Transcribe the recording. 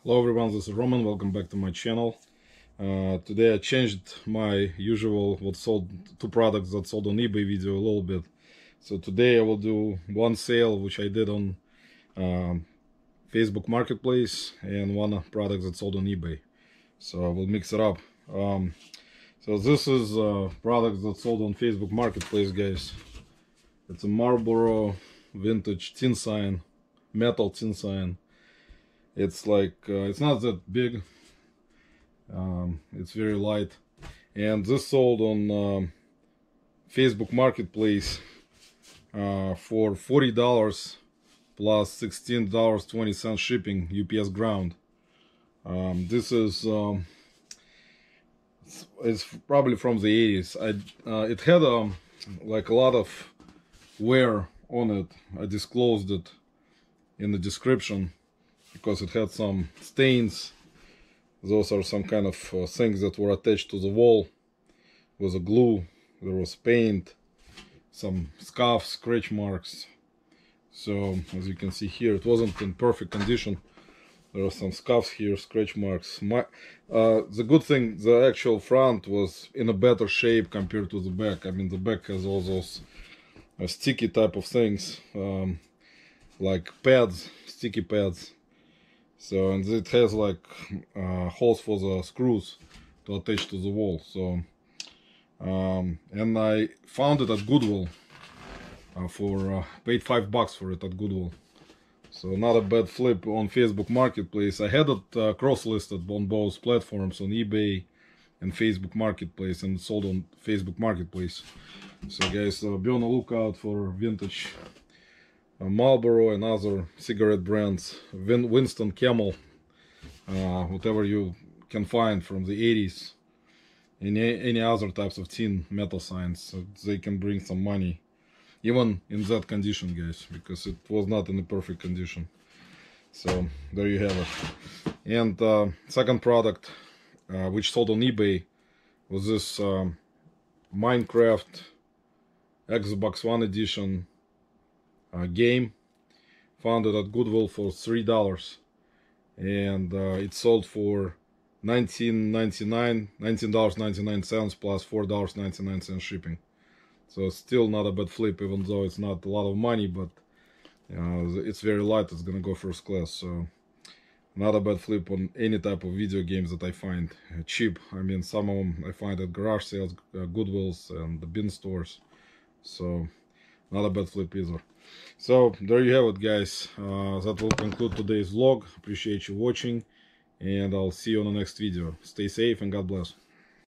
Hello everyone, this is Roman. Welcome back to my channel. Today I changed my usual two products that sold on eBay video a little bit. So today I will do one sale which I did on Facebook Marketplace and one product that sold on eBay. So I will mix it up. So this is a product that sold on Facebook Marketplace, guys. It's a Marlboro vintage tin sign, metal tin sign. It's like it's not that big, it's very light, and this sold on Facebook Marketplace for $40 plus $16.20 shipping, UPS ground. This is it's probably from the 80s. It had like a lot of wear on it. I disclosed it in the description because it had some stains. Those are some kind of things that were attached to the wall with a glue. There was paint, some scuffs, scratch marks. So as you can see here, it wasn't in perfect condition. There are some scuffs here, scratch marks. The good thing, the actual front was in a better shape compared to the back. I mean, the back has all those sticky type of things, like pads, sticky pads. So, and it has like holes for the screws to attach to the wall. So, and I found it at Goodwill paid $5 for it at Goodwill. So not a bad flip on Facebook Marketplace. I had it cross-listed on both platforms, on eBay and Facebook Marketplace, and sold on Facebook Marketplace. So guys, be on the lookout for vintage Marlboro and other cigarette brands, Winston, Camel, whatever you can find from the 80s, any other types of tin metal signs. So they can bring some money, even in that condition, guys, because it was not in a perfect condition. So there you have it. And second product, which sold on eBay, was this Minecraft Xbox One edition game. Found it at Goodwill for $3, and it sold for $19.99 plus $4.99 shipping. So still not a bad flip, even though it's not a lot of money, but it's very light. It's gonna go first class. So not a bad flip on any type of video games that I find cheap. I mean, some of them I find at garage sales, Goodwills, and the bin stores. So not a bad flip either. So there you have it, guys. That will conclude today's vlog. Appreciate you watching, and I'll see you on the next video. Stay safe and God bless.